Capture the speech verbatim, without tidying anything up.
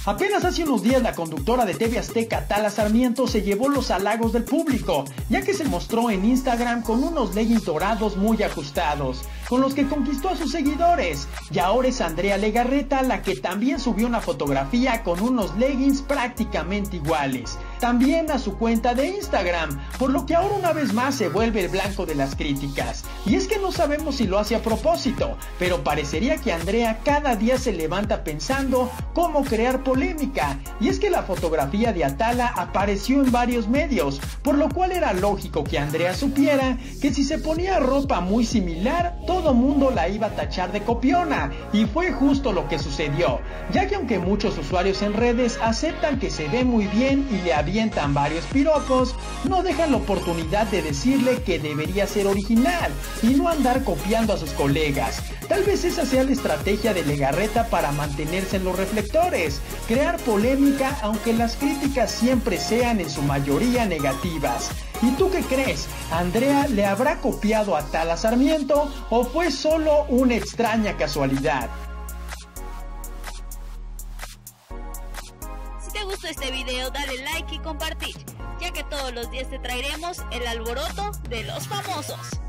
Apenas hace unos días la conductora de T V Azteca, Atala Sarmiento, se llevó los halagos del público, ya que se mostró en Instagram con unos leggings dorados muy ajustados, con los que conquistó a sus seguidores. Y ahora es Andrea Legarreta la que también subió una fotografía con unos leggings prácticamente iguales, también a su cuenta de Instagram, por lo que ahora una vez más se vuelve el blanco de las críticas. Y es que no sabemos si lo hace a propósito, pero parecería que Andrea cada día se levanta pensando cómo crear polémica. Y es que la fotografía de Atala apareció en varios medios, por lo cual era lógico que Andrea supiera que si se ponía ropa muy similar, todo mundo la iba a tachar de copiona. Y fue justo lo que sucedió, ya que aunque muchos usuarios en redes aceptan que se ve muy bien y le avientan varios piropos, no dejan la oportunidad de decirle que debería ser original y no andar copiando a sus colegas. Tal vez esa sea la estrategia de Legarreta para mantenerse en los reflectores, crear polémica aunque las críticas siempre sean en su mayoría negativas. ¿Y tú qué crees? ¿Andrea le habrá copiado a Atala Sarmiento o fue solo una extraña casualidad? Si te gustó este video, dale like y compartir, ya que todos los días te traeremos el alboroto de los famosos.